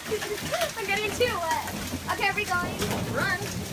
I'm getting too wet. Okay, are we going? Run.